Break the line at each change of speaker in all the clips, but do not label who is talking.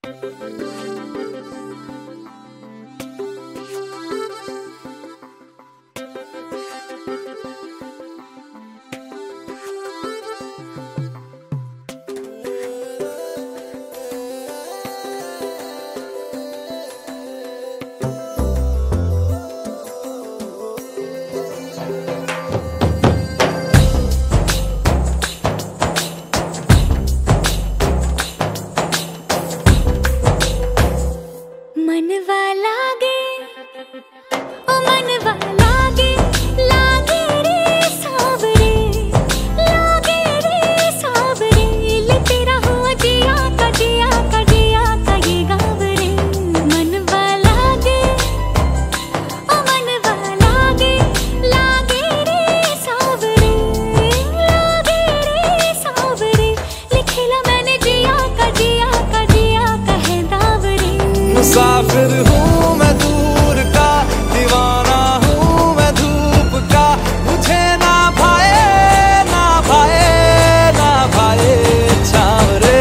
मुसाफिर हूँ मैं दूर का, दीवाना हूँ मैं धूप का, मुझे ना भाए ना भाए ना भाए छावरे।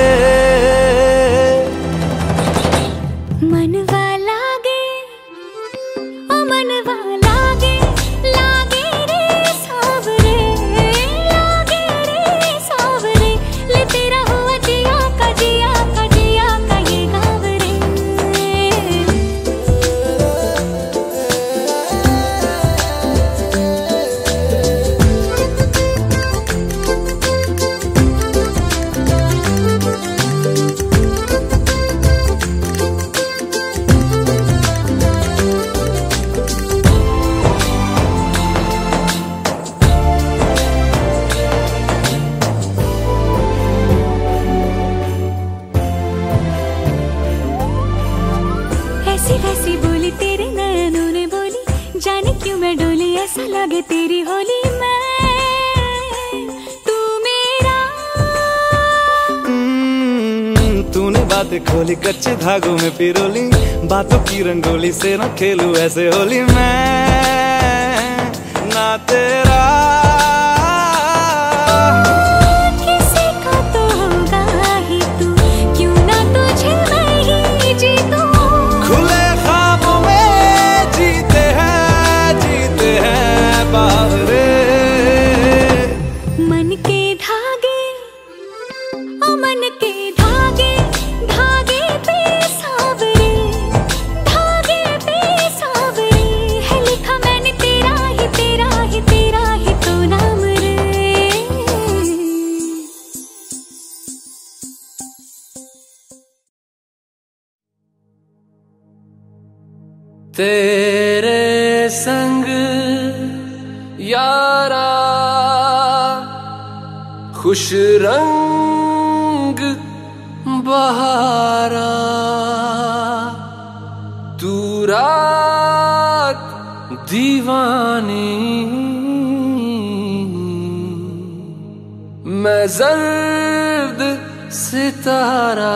मनवा लागे ओ मनवा लागे, लागे रे सावरे, लागे रे सावरे, ले तेरा हुआ जिया का जिया का जिया का ये गाँव रे। ऐसी वैसी बोली तेरे नैनों ने बोली, जाने क्यों मैं डोली, ऐसा लगे तेरी होली मैं तू मेरा।
तूने बातें खोली कच्चे धागों में पिरोली, बातों की रंगोली से न खेलूं ऐसे होली मैं ना तेरा।
किसी का तो होगा ही तू, क्यों ना तुझे मैं ही जीतूं।
खुले ख्वाबों में जीते हैं बावरे।
मन के धागे ओ मन के धागे, धागे पे सावरे, धागे पे सावरे, है लिखा मैंने तेरा ही तेरा ही तेरा ही तो नाम रे।
तेरे संग यारा खुश रंग बहारा, तू रात दीवानी, मैं जर्द सितारा।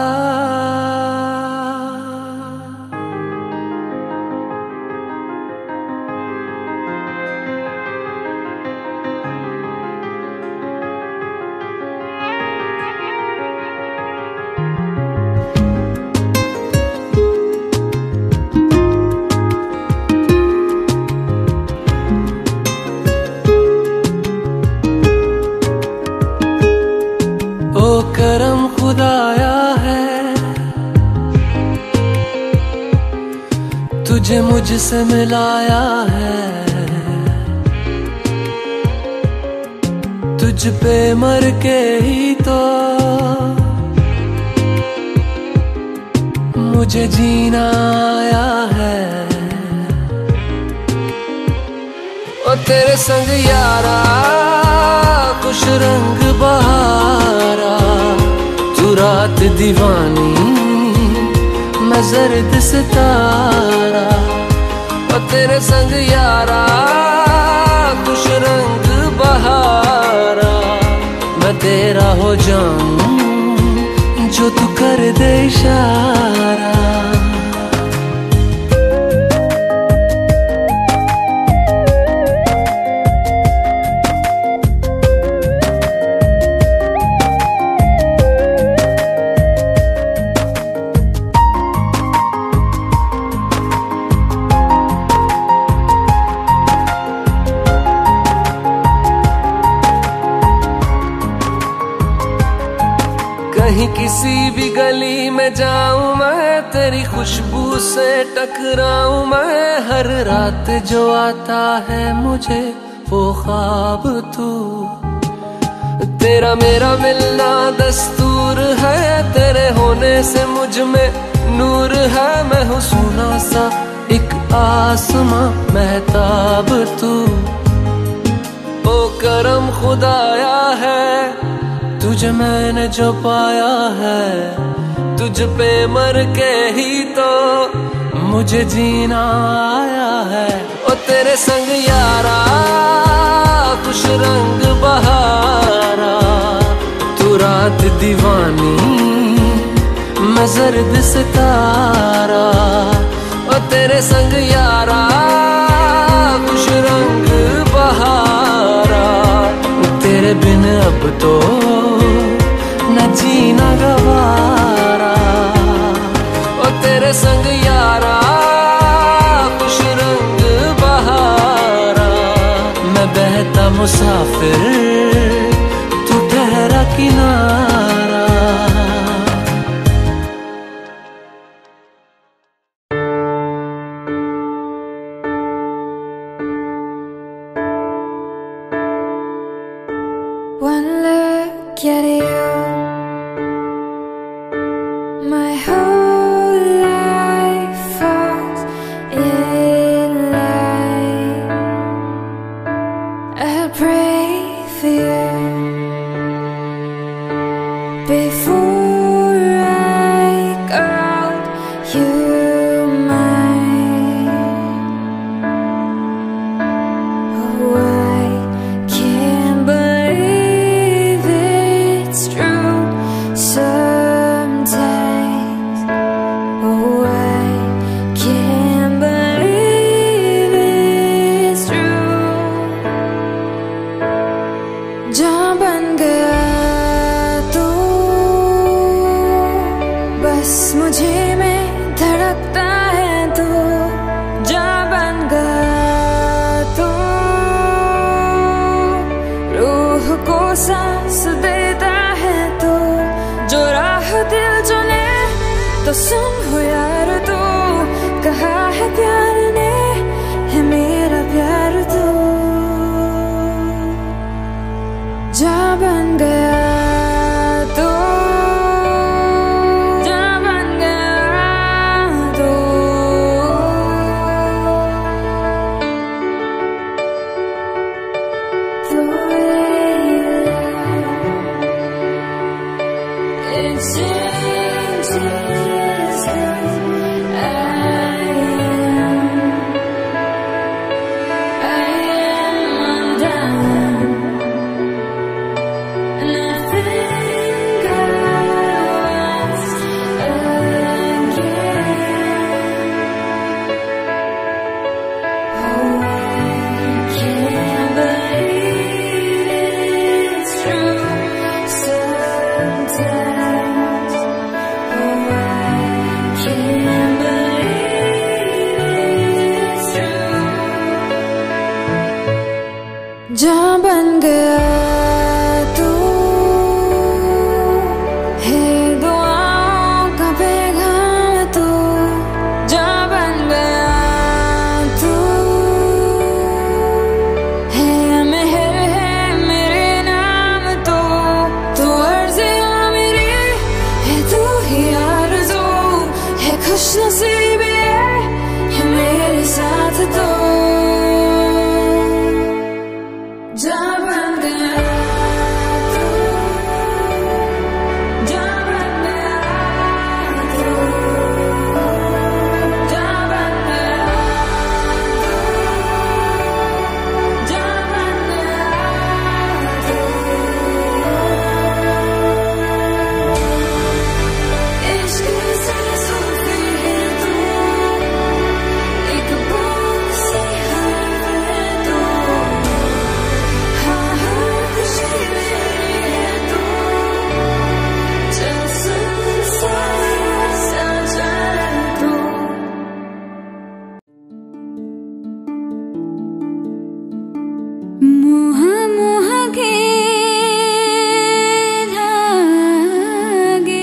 ओ करम खुदाया है, तुझे मुझसे मिलाया है, तुझ पे मर के ही तो मुझे जीना आया है। ओ तेरे संग यारा खुश रंग बहारा, तू रात दीवानी, मैं जर्द सितारा। ओ तेरे संग यारा खुश रंग बहारा, मैं तेरा हो जाऊं जो तू कर दे इशारा।
कहीं किसी भी गली में जाऊं मैं, तेरी खुशबू से टकराऊं मैं। हर रात जो आता है मुझे वो ख्वाब तू, तेरा मेरा मिलना दस्तूर है। तेरे होने से मुझ में नूर है, मैं हूँ सोना सा एक आसमां महताब तू। ओ करम खुदाया है तुझे मैंने जो पाया है, तुझ पे मर के ही तो मुझे जीना आया है। ओ तेरे संग यारा खुश रंग बहारा, तू रात दीवानी मैं जर्द सितारा। ओ तेरे संग यारा खुश रंग बहारा, तेरे बिन अब तो न जीना गवारा। ओ तेरे संग यारा खुश रंग बहारा, मैं बहता मुसाफिर तू ठहरा किनारा।
One look at you, my whole life falls in line. I'll pray for you before I call you mine. Oh, I can't believe it's true sometimes. Oh, I can't believe it's true. जहाँ बन गया तू, बस मुझे में धड़कता है तू। जहाँ बन गया तू, रूह को सांस देता है तू। जो राह दिल चुने तो सुन हो यार तू, कहा है प्यार ने है मेरा प्यार तू। जा बन गया तू, जा बन गया तू। The way you lie, it changes who I am undone. And I think I was again. Oh, I can't believe it's true sometimes. Oh, I can't believe it's true. जहाँ बन गया तू है दुआओं का पैगाम तू। जहाँ बन गया तू है मेहर है मेरे नाम तू। तू अर्ज़ियाँ मेरी है, तू ही आरज़ू है, खुशनसीबी है मेरे साथ तू। जा बन गया तू, जा बन गया तू, जा बन गया तू, जा बन गया तू। इश्क से सूफी है तू, एक बूंद सी हर है तू। हाँ हाँ खुशी मेरी है तू, चल सुन साया साझा है तू। मोह मोह के धागे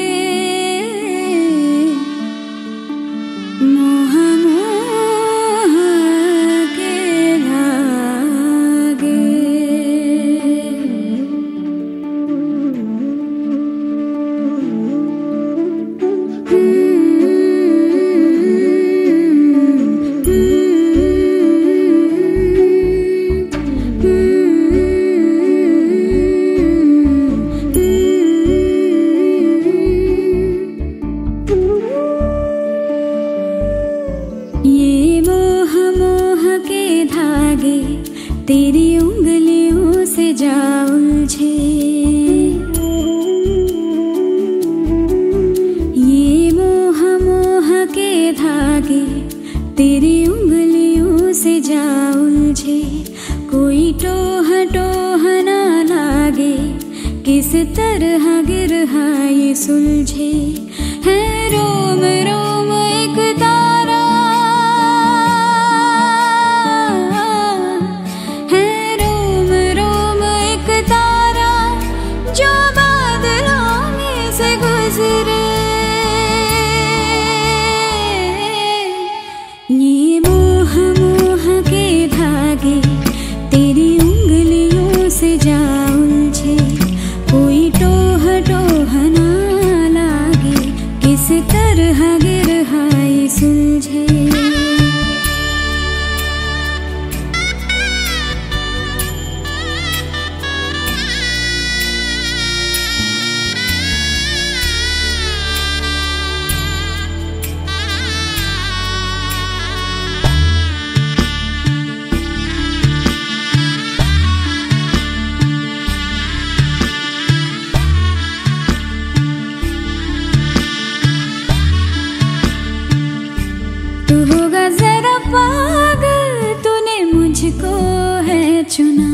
उंगलियों से जा उलझे। ये मोह मोह के धागे तेरी उंगलियों से जा उलझे। कोई टोह टोह ना लागे, किस तरह गिरहा ये सुलझे। है रोम रोम एक तारा, है रोम रोम एक तारा जो बादलों में से गुजरे। ये मोह मोह के धागे तेरी उंगलियों से जा उलझे। कोई टोह टोह ना लागे, किस तरह गिरहा ये सुलझे। तू होगा जरा पागल, तूने मुझको है चुना।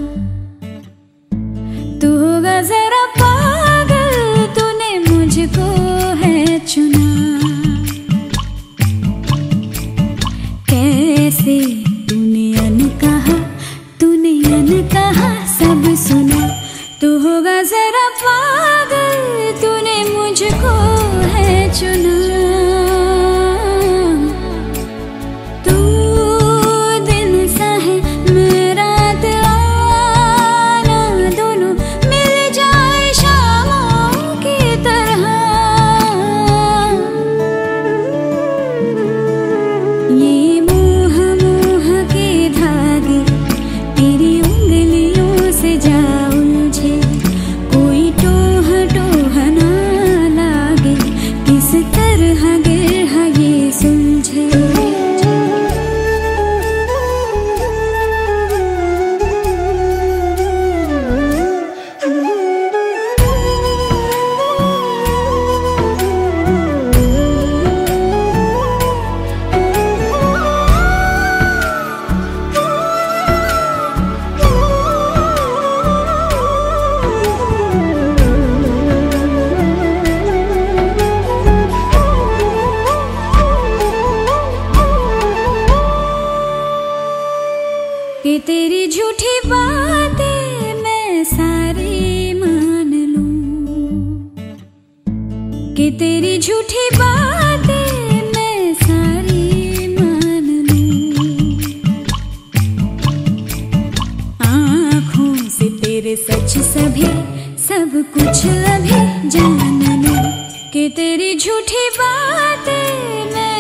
तू होगा जरा पागल, तूने मुझको है चुना। कैसे तूने अनकहा सब सुना। तू होगा जरा पागल, तूने मुझको है चुना। कि तेरी झूठी बातें मैं सारी मान लूं। कि तेरी झूठी बातें मैं सारी मान लूं। आँखों से तेरे सच सभी सब कुछ अभी जान लूं। कि तेरी झूठी बातें मैं